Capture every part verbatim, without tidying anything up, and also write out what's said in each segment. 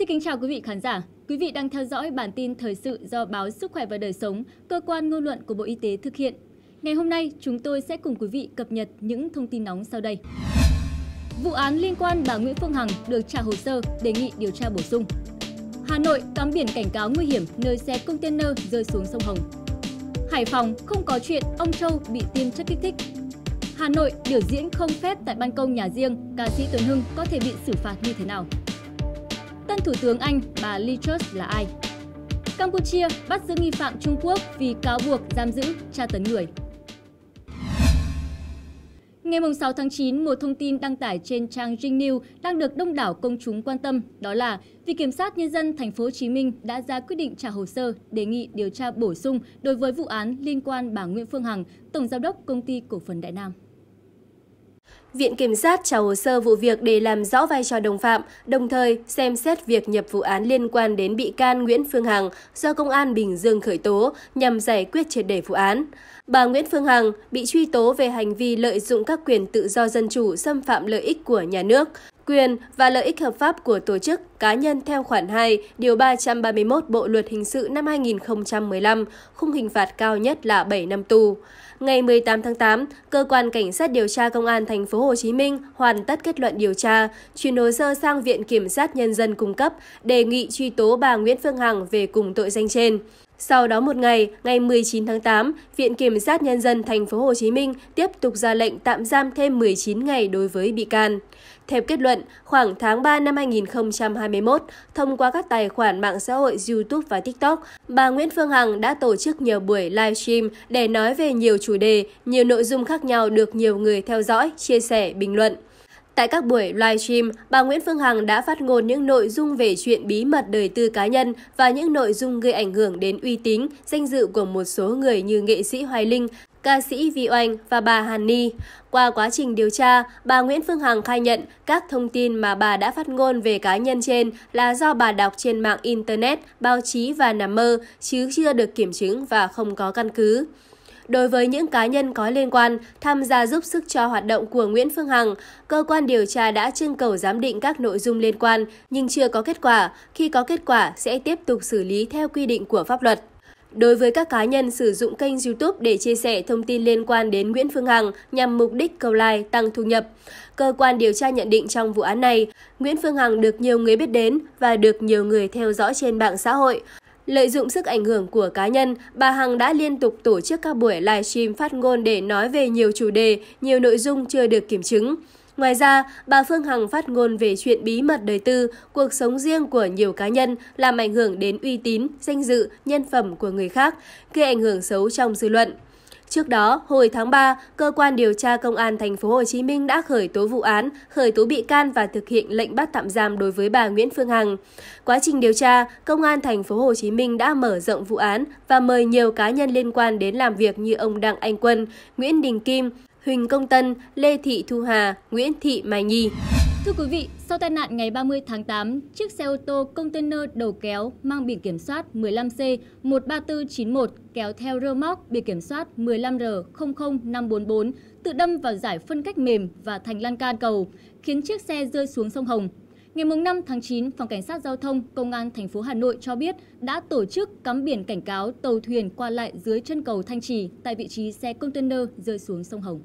Xin kính chào quý vị khán giả. Quý vị đang theo dõi bản tin thời sự do báo Sức khỏe và Đời sống, cơ quan ngôn luận của Bộ Y tế thực hiện. Ngày hôm nay, chúng tôi sẽ cùng quý vị cập nhật những thông tin nóng sau đây. Vụ án liên quan bà Nguyễn Phương Hằng được trả hồ sơ đề nghị điều tra bổ sung. Hà Nội cắm biển cảnh cáo nguy hiểm nơi xe container rơi xuống sông Hồng. Hải Phòng không có chuyện ông Châu bị tiêm chất kích thích. Hà Nội biểu diễn không phép tại ban công nhà riêng, ca sĩ Tuấn Hưng có thể bị xử phạt như thế nào? Tân Thủ tướng Anh, bà Liz Truss là ai? Campuchia bắt giữ nghi phạm Trung Quốc vì cáo buộc giam giữ, tra tấn người. Ngày sáu tháng chín, một thông tin đăng tải trên trang Zing News đang được đông đảo công chúng quan tâm, đó là Viện Kiểm sát Nhân dân Thành phố Hồ Chí Minh đã ra quyết định trả hồ sơ đề nghị điều tra bổ sung đối với vụ án liên quan bà Nguyễn Phương Hằng, Tổng Giám đốc Công ty Cổ phần Đại Nam. Viện Kiểm sát trả hồ sơ vụ việc để làm rõ vai trò đồng phạm, đồng thời xem xét việc nhập vụ án liên quan đến bị can Nguyễn Phương Hằng do Công an Bình Dương khởi tố nhằm giải quyết triệt để vụ án. Bà Nguyễn Phương Hằng bị truy tố về hành vi lợi dụng các quyền tự do dân chủ xâm phạm lợi ích của nhà nước, quyền và lợi ích hợp pháp của tổ chức, cá nhân theo khoản hai, điều ba trăm ba mươi mốt Bộ Luật Hình sự năm hai nghìn không trăm mười lăm, khung hình phạt cao nhất là bảy năm tù. Ngày mười tám tháng tám, Cơ quan Cảnh sát điều tra Công an Thành phố Hồ Chí Minh hoàn tất kết luận điều tra, chuyển hồ sơ sang Viện Kiểm sát Nhân dân cung cấp, đề nghị truy tố bà Nguyễn Phương Hằng về cùng tội danh trên. Sau đó một ngày, ngày mười chín tháng tám, Viện Kiểm sát Nhân dân Thành phố Hồ Chí Minh tiếp tục ra lệnh tạm giam thêm mười chín ngày đối với bị can. Theo kết luận, khoảng tháng ba năm hai nghìn không trăm hai mươi mốt, thông qua các tài khoản mạng xã hội YouTube và TikTok, bà Nguyễn Phương Hằng đã tổ chức nhiều buổi livestream để nói về nhiều chủ đề, nhiều nội dung khác nhau được nhiều người theo dõi, chia sẻ, bình luận. Tại các buổi livestream, bà Nguyễn Phương Hằng đã phát ngôn những nội dung về chuyện bí mật đời tư cá nhân và những nội dung gây ảnh hưởng đến uy tín, danh dự của một số người như nghệ sĩ Hoài Linh, ca sĩ Vi Oanh và bà Hàn Ni. Qua quá trình điều tra, bà Nguyễn Phương Hằng khai nhận các thông tin mà bà đã phát ngôn về cá nhân trên là do bà đọc trên mạng Internet, báo chí và nằm mơ, chứ chưa được kiểm chứng và không có căn cứ. Đối với những cá nhân có liên quan tham gia giúp sức cho hoạt động của Nguyễn Phương Hằng, cơ quan điều tra đã trưng cầu giám định các nội dung liên quan nhưng chưa có kết quả. Khi có kết quả sẽ tiếp tục xử lý theo quy định của pháp luật. Đối với các cá nhân sử dụng kênh YouTube để chia sẻ thông tin liên quan đến Nguyễn Phương Hằng nhằm mục đích câu like, tăng thu nhập, cơ quan điều tra nhận định trong vụ án này, Nguyễn Phương Hằng được nhiều người biết đến và được nhiều người theo dõi trên mạng xã hội. Lợi dụng sức ảnh hưởng của cá nhân, bà Hằng đã liên tục tổ chức các buổi livestream phát ngôn để nói về nhiều chủ đề, nhiều nội dung chưa được kiểm chứng. Ngoài ra, bà Phương Hằng phát ngôn về chuyện bí mật đời tư, cuộc sống riêng của nhiều cá nhân, làm ảnh hưởng đến uy tín, danh dự, nhân phẩm của người khác, gây ảnh hưởng xấu trong dư luận. Trước đó, hồi tháng ba, Cơ quan điều tra Công an Thành phố Hồ Chí Minh đã khởi tố vụ án, khởi tố bị can và thực hiện lệnh bắt tạm giam đối với bà Nguyễn Phương Hằng. Quá trình điều tra, Công an Thành phố Hồ Chí Minh đã mở rộng vụ án và mời nhiều cá nhân liên quan đến làm việc như ông Đặng Anh Quân, Nguyễn Đình Kim, Huỳnh Công Tân, Lê Thị Thu Hà, Nguyễn Thị Mai Nhi. Thưa quý vị, sau tai nạn ngày ba mươi tháng tám, chiếc xe ô tô container đầu kéo mang biển kiểm soát mười lăm C một ba tư chín một kéo theo rơ móc biển kiểm soát mười lăm R không không năm bốn bốn tự đâm vào giải phân cách mềm và thành lan can cầu, khiến chiếc xe rơi xuống sông Hồng. Ngày năm tháng chín, Phòng Cảnh sát Giao thông Công an thành phố Hà Nội cho biết đã tổ chức cắm biển cảnh cáo tàu thuyền qua lại dưới chân cầu Thanh Trì tại vị trí xe container rơi xuống sông Hồng.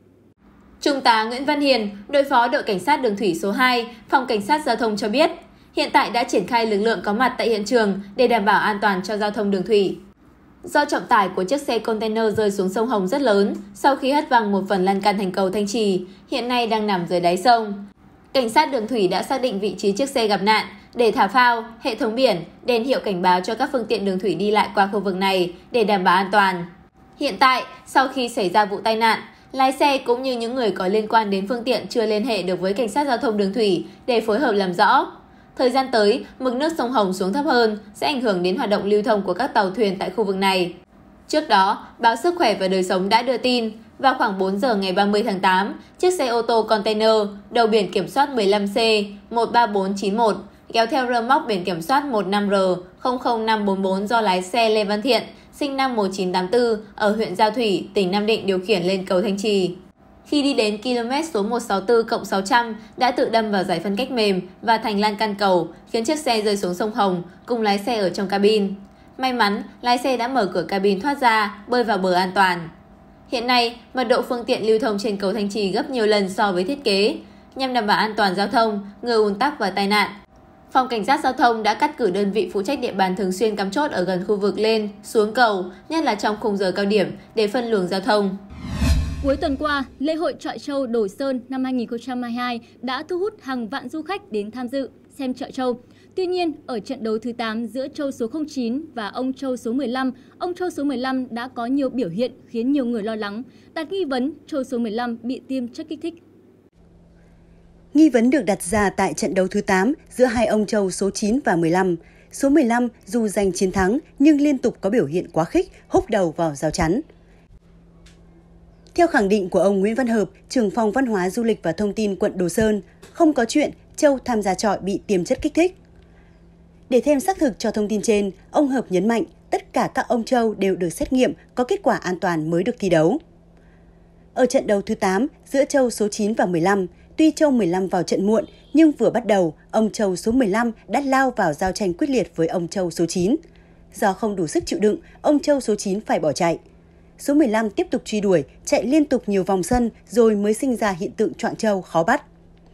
Trung tá Nguyễn Văn Hiền, đội phó đội cảnh sát đường thủy số hai, Phòng Cảnh sát Giao thông cho biết, hiện tại đã triển khai lực lượng có mặt tại hiện trường để đảm bảo an toàn cho giao thông đường thủy. Do trọng tải của chiếc xe container rơi xuống sông Hồng rất lớn, sau khi hất văng một phần lan can thành cầu Thanh Trì, hiện nay đang nằm dưới đáy sông. Cảnh sát đường thủy đã xác định vị trí chiếc xe gặp nạn để thả phao, hệ thống biển, đèn hiệu cảnh báo cho các phương tiện đường thủy đi lại qua khu vực này để đảm bảo an toàn. Hiện tại, sau khi xảy ra vụ tai nạn, lái xe cũng như những người có liên quan đến phương tiện chưa liên hệ được với Cảnh sát Giao thông đường thủy để phối hợp làm rõ. Thời gian tới, mực nước sông Hồng xuống thấp hơn sẽ ảnh hưởng đến hoạt động lưu thông của các tàu thuyền tại khu vực này. Trước đó, báo Sức khỏe và Đời sống đã đưa tin, vào khoảng bốn giờ ngày ba mươi tháng tám, chiếc xe ô tô container đầu biển kiểm soát mười lăm C một ba bốn chín một kéo theo rơ móc biển kiểm soát một năm R không không năm bốn bốn do lái xe Lê Văn Thiện, sinh năm một nghìn chín trăm tám mươi tư, ở huyện Giao Thủy, tỉnh Nam Định điều khiển lên cầu Thanh Trì. Khi đi đến km số một sáu tư cộng sáu trăm đã tự đâm vào giải phân cách mềm và thành lan can cầu, khiến chiếc xe rơi xuống sông Hồng cùng lái xe ở trong cabin. May mắn, lái xe đã mở cửa cabin thoát ra, bơi vào bờ an toàn. Hiện nay, mật độ phương tiện lưu thông trên cầu Thanh Trì gấp nhiều lần so với thiết kế, nhằm đảm bảo an toàn giao thông, ngừa ùn tắc và tai nạn. Phòng Cảnh sát Giao thông đã cắt cử đơn vị phụ trách địa bàn thường xuyên cắm chốt ở gần khu vực lên, xuống cầu, nhất là trong khung giờ cao điểm để phân luồng giao thông. Cuối tuần qua, lễ hội chọi trâu Đồ Sơn năm hai nghìn không trăm hai mươi hai đã thu hút hàng vạn du khách đến tham dự, xem chọi trâu. Tuy nhiên, ở trận đấu thứ tám giữa trâu số không chín và ông trâu số mười lăm, ông trâu số mười lăm đã có nhiều biểu hiện khiến nhiều người lo lắng, đặt nghi vấn trâu số mười lăm bị tiêm chất kích thích. Nghi vấn được đặt ra tại trận đấu thứ tám giữa hai ông trâu số chín và mười lăm. Số mười lăm dù giành chiến thắng nhưng liên tục có biểu hiện quá khích, húc đầu vào rào chắn. Theo khẳng định của ông Nguyễn Văn Hợp, trưởng phòng Văn hóa Du lịch và Thông tin quận Đồ Sơn, không có chuyện trâu tham gia chọi bị tiêm chất kích thích. Để thêm xác thực cho thông tin trên, ông Hợp nhấn mạnh tất cả các ông trâu đều được xét nghiệm có kết quả an toàn mới được thi đấu. Ở trận đấu thứ tám giữa trâu số chín và mười lăm, tuy trâu mười lăm vào trận muộn nhưng vừa bắt đầu, ông trâu số mười lăm đã lao vào giao tranh quyết liệt với ông trâu số chín. Do không đủ sức chịu đựng, ông trâu số chín phải bỏ chạy. Số mười lăm tiếp tục truy đuổi, chạy liên tục nhiều vòng sân rồi mới sinh ra hiện tượng choạng trâu khó bắt.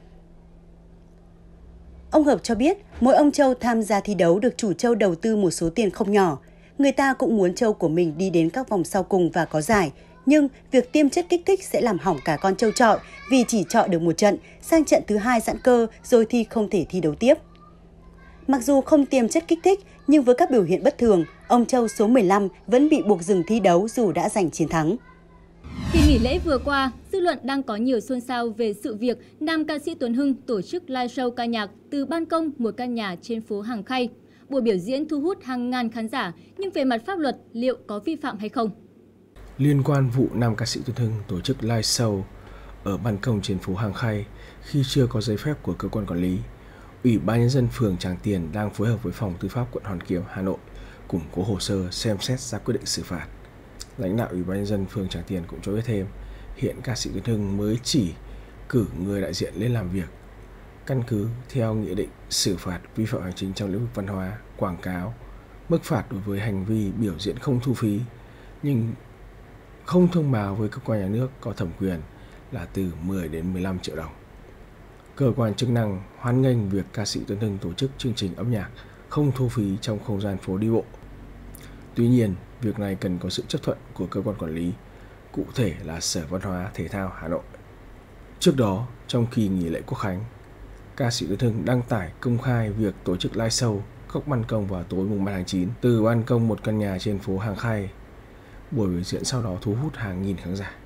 Ông Hợp cho biết, mỗi ông trâu tham gia thi đấu được chủ trâu đầu tư một số tiền không nhỏ. Người ta cũng muốn trâu của mình đi đến các vòng sau cùng và có giải. Nhưng việc tiêm chất kích thích sẽ làm hỏng cả con trâu chọi vì chỉ chọi được một trận, sang trận thứ hai giãn cơ rồi thì không thể thi đấu tiếp. Mặc dù không tiêm chất kích thích, nhưng với các biểu hiện bất thường, ông trâu số mười lăm vẫn bị buộc dừng thi đấu dù đã giành chiến thắng. Kỳ nghỉ lễ vừa qua, dư luận đang có nhiều xôn xao về sự việc nam ca sĩ Tuấn Hưng tổ chức live show ca nhạc từ ban công một căn nhà trên phố Hàng Khay. Buổi biểu diễn thu hút hàng ngàn khán giả, nhưng về mặt pháp luật liệu có vi phạm hay không? Liên quan vụ nam ca sĩ Tuấn Hưng tổ chức live show ở ban công trên phố Hàng Khay khi chưa có giấy phép của cơ quan quản lý, Ủy ban Nhân dân phường Tràng Tiền đang phối hợp với Phòng Tư pháp quận Hoàn Kiếm, Hà Nội củng cố hồ sơ xem xét ra quyết định xử phạt. Lãnh đạo Ủy ban Nhân dân phường Tràng Tiền cũng cho biết thêm, hiện ca sĩ Tuấn Hưng mới chỉ cử người đại diện lên làm việc. Căn cứ theo nghị định xử phạt vi phạm hành chính trong lĩnh vực văn hóa, quảng cáo, mức phạt đối với hành vi biểu diễn không thu phí nhưng không thông báo với cơ quan nhà nước có thẩm quyền là từ mười đến mười lăm triệu đồng. Cơ quan chức năng hoan nghênh việc ca sĩ Tuấn Hưng tổ chức chương trình âm nhạc không thu phí trong không gian phố đi bộ. Tuy nhiên, việc này cần có sự chấp thuận của cơ quan quản lý, cụ thể là Sở Văn hóa Thể thao Hà Nội. Trước đó, trong kỳ nghỉ lễ Quốc khánh, ca sĩ Tuấn Hưng đăng tải công khai việc tổ chức live show góc ban công vào tối mùng ba tháng chín từ ban công một căn nhà trên phố Hàng Khay. Buổi biểu diễn sau đó thu hút hàng nghìn khán giả.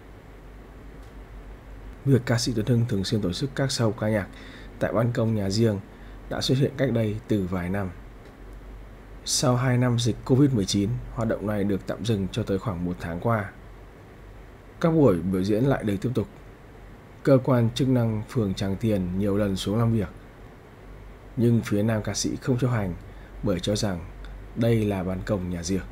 Việc ca sĩ Tuấn Hưng thường xuyên tổ chức các show ca nhạc tại ban công nhà riêng đã xuất hiện cách đây từ vài năm. Sau hai năm dịch Covid mười chín, hoạt động này được tạm dừng cho tới khoảng một tháng qua. Các buổi biểu diễn lại được tiếp tục. Cơ quan chức năng phường Tràng Tiền nhiều lần xuống làm việc, nhưng phía nam ca sĩ không chấp hành bởi cho rằng đây là ban công nhà riêng.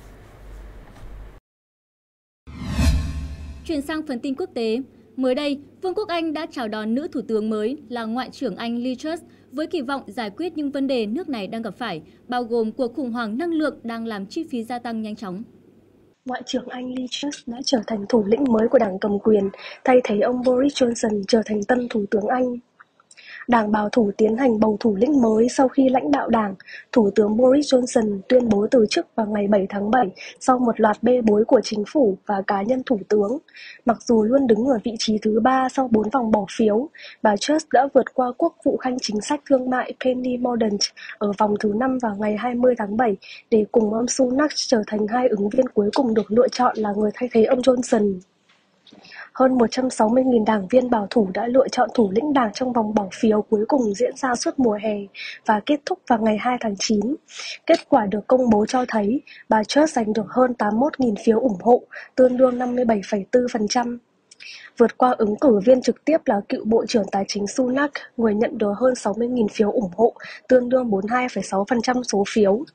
Chuyển sang phần tin quốc tế. Mới đây, Vương quốc Anh đã chào đón nữ thủ tướng mới là Ngoại trưởng Anh Liz Truss với kỳ vọng giải quyết những vấn đề nước này đang gặp phải, bao gồm cuộc khủng hoảng năng lượng đang làm chi phí gia tăng nhanh chóng. Ngoại trưởng Anh Liz Truss đã trở thành thủ lĩnh mới của đảng cầm quyền, thay thế ông Boris Johnson trở thành tân thủ tướng Anh. Đảng bảo thủ tiến hành bầu thủ lĩnh mới sau khi lãnh đạo đảng, Thủ tướng Boris Johnson tuyên bố từ chức vào ngày bảy tháng bảy sau một loạt bê bối của chính phủ và cá nhân thủ tướng. Mặc dù luôn đứng ở vị trí thứ ba sau bốn vòng bỏ phiếu, bà Truss đã vượt qua Quốc vụ Khanh chính sách thương mại Penny Mordaunt ở vòng thứ năm vào ngày hai mươi tháng bảy để cùng ông Sunak trở thành hai ứng viên cuối cùng được lựa chọn là người thay thế ông Johnson. Hơn một trăm sáu mươi nghìn đảng viên bảo thủ đã lựa chọn thủ lĩnh đảng trong vòng bỏ phiếu cuối cùng diễn ra suốt mùa hè và kết thúc vào ngày hai tháng chín. Kết quả được công bố cho thấy bà Truss giành được hơn tám mươi mốt nghìn phiếu ủng hộ, tương đương năm mươi bảy phẩy bốn phần trăm. Vượt qua ứng cử viên trực tiếp là cựu Bộ trưởng Tài chính Sunak, người nhận được hơn sáu mươi nghìn phiếu ủng hộ, tương đương bốn mươi hai phẩy sáu phần trăm số phiếu.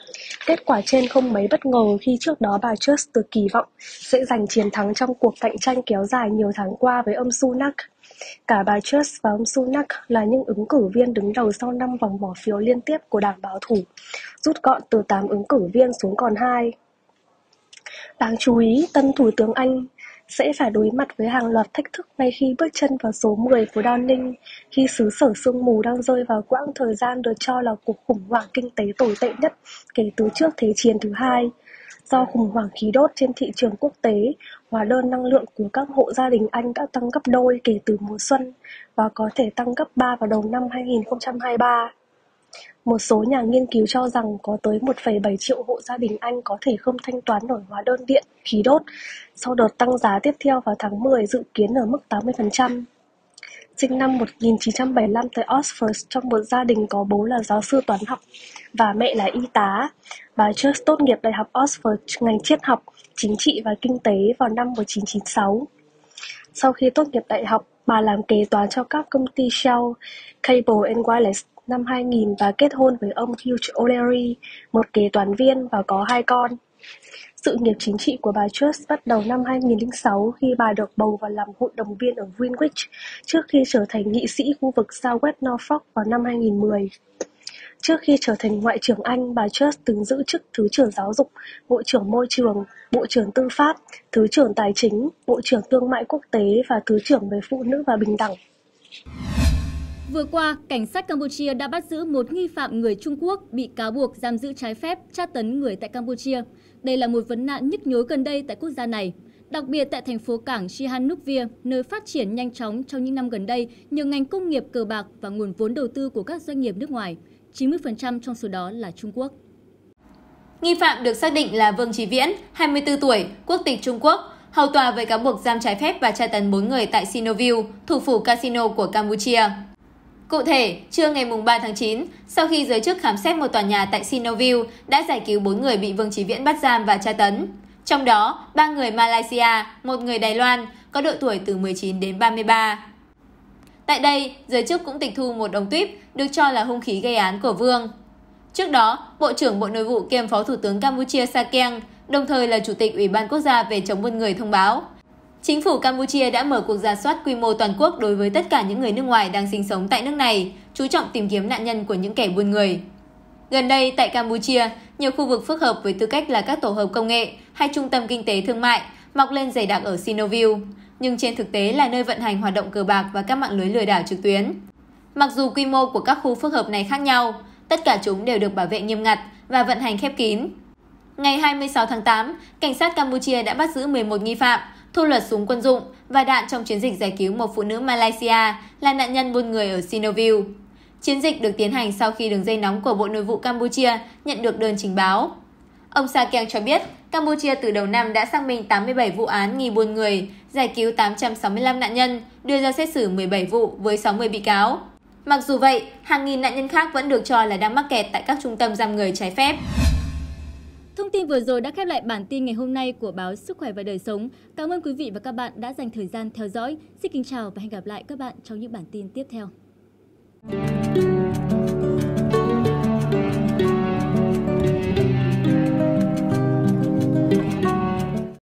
Kết quả trên không mấy bất ngờ khi trước đó bà Truss được kỳ vọng sẽ giành chiến thắng trong cuộc cạnh tranh kéo dài nhiều tháng qua với ông Sunak. Cả bà Truss và ông Sunak là những ứng cử viên đứng đầu sau năm vòng bỏ phiếu liên tiếp của đảng bảo thủ, rút gọn từ tám ứng cử viên xuống còn hai. Đáng chú ý, tân Thủ tướng Anh sẽ phải đối mặt với hàng loạt thách thức ngay khi bước chân vào số mười phố Downing, khi xứ sở sương mù đang rơi vào quãng thời gian được cho là cuộc khủng hoảng kinh tế tồi tệ nhất kể từ trước Thế chiến thứ hai. Do khủng hoảng khí đốt trên thị trường quốc tế, hóa đơn năng lượng của các hộ gia đình Anh đã tăng gấp đôi kể từ mùa xuân và có thể tăng gấp ba vào đầu năm hai nghìn không trăm hai mươi ba. Một số nhà nghiên cứu cho rằng có tới một phẩy bảy triệu hộ gia đình Anh có thể không thanh toán nổi hóa đơn điện, khí đốt sau đợt tăng giá tiếp theo vào tháng mười dự kiến ở mức tám mươi phần trăm. Sinh năm một nghìn chín trăm bảy mươi lăm tại Oxford trong một gia đình có bố là giáo sư toán học và mẹ là y tá, bà Truss tốt nghiệp Đại học Oxford ngành triết học, chính trị và kinh tế vào năm một nghìn chín trăm chín mươi sáu. Sau khi tốt nghiệp đại học, bà làm kế toán cho các công ty Shell, Cable and Wireless năm hai nghìn và kết hôn với ông Hugh O'Leary, một kế toán viên và có hai con. Sự nghiệp chính trị của bà Truss bắt đầu năm hai nghìn không trăm lẻ sáu khi bà được bầu vào làm hội đồng viên ở Greenwich trước khi trở thành nghị sĩ khu vực South West Norfolk vào năm hai nghìn không trăm mười. Trước khi trở thành Ngoại trưởng Anh, bà Truss từng giữ chức Thứ trưởng Giáo dục, Bộ trưởng Môi trường, Bộ trưởng Tư pháp, Thứ trưởng Tài chính, Bộ trưởng Thương mại Quốc tế và Thứ trưởng về Phụ nữ và Bình đẳng. Vừa qua, cảnh sát Campuchia đã bắt giữ một nghi phạm người Trung Quốc bị cáo buộc giam giữ trái phép, tra tấn người tại Campuchia. Đây là một vấn nạn nhức nhối gần đây tại quốc gia này. Đặc biệt tại thành phố cảng Sihanoukville, nơi phát triển nhanh chóng trong những năm gần đây nhờ ngành công nghiệp cờ bạc và nguồn vốn đầu tư của các doanh nghiệp nước ngoài. chín mươi phần trăm trong số đó là Trung Quốc. Nghi phạm được xác định là Vương Chí Viễn, hai mươi tư tuổi, quốc tịch Trung Quốc, hầu tòa với cáo buộc giam trái phép và tra tấn bốn người tại Sinoville, thủ phủ casino của Campuchia. Cụ thể, trưa ngày ba tháng chín, sau khi giới chức khám xét một tòa nhà tại Sinoville đã giải cứu bốn người bị Vương Chí Viễn bắt giam và tra tấn. Trong đó, ba người Malaysia, một người Đài Loan, có độ tuổi từ mười chín đến ba mươi ba. Tại đây, giới chức cũng tịch thu một ống tuyếp được cho là hung khí gây án của Vương. Trước đó, Bộ trưởng Bộ Nội vụ kiêm Phó Thủ tướng Campuchia Sakeng, đồng thời là Chủ tịch Ủy ban Quốc gia về chống buôn người thông báo, chính phủ Campuchia đã mở cuộc rà soát quy mô toàn quốc đối với tất cả những người nước ngoài đang sinh sống tại nước này, chú trọng tìm kiếm nạn nhân của những kẻ buôn người. Gần đây, tại Campuchia, nhiều khu vực phức hợp với tư cách là các tổ hợp công nghệ hay trung tâm kinh tế thương mại mọc lên dày đặc ở Sinoville, nhưng trên thực tế là nơi vận hành hoạt động cờ bạc và các mạng lưới lừa đảo trực tuyến. Mặc dù quy mô của các khu phức hợp này khác nhau, tất cả chúng đều được bảo vệ nghiêm ngặt và vận hành khép kín. Ngày hai mươi sáu tháng tám, cảnh sát Campuchia đã bắt giữ mười một nghi phạm, thu lượt súng quân dụng và đạn trong chiến dịch giải cứu một phụ nữ Malaysia là nạn nhân buôn người ở Sinoville. Chiến dịch được tiến hành sau khi đường dây nóng của Bộ Nội vụ Campuchia nhận được đơn trình báo. Ông Sakeng cho biết, Campuchia từ đầu năm đã xác minh tám mươi bảy vụ án nghi buôn người, giải cứu tám trăm sáu mươi lăm nạn nhân, đưa ra xét xử mười bảy vụ với sáu mươi bị cáo. Mặc dù vậy, hàng nghìn nạn nhân khác vẫn được cho là đang mắc kẹt tại các trung tâm giam người trái phép. Thông tin vừa rồi đã khép lại bản tin ngày hôm nay của báo Sức khỏe và đời sống. Cảm ơn quý vị và các bạn đã dành thời gian theo dõi. Xin kính chào và hẹn gặp lại các bạn trong những bản tin tiếp theo.